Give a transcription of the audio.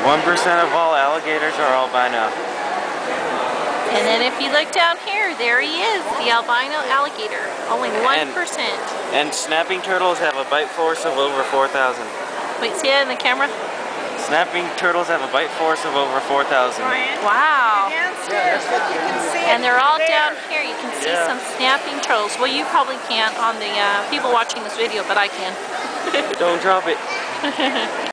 1% of all alligators are albino. And then if you look down here, there he is, the albino alligator. Only 1%. And snapping turtles have a bite force of over 4,000. Wait, see that in the camera? Snapping turtles have a bite force of over 4,000. Wow. Downstairs, look, you can see And they're all there. down here. You can see some snapping turtles. Well, you probably can't on the people watching this video, but I can. Don't drop it.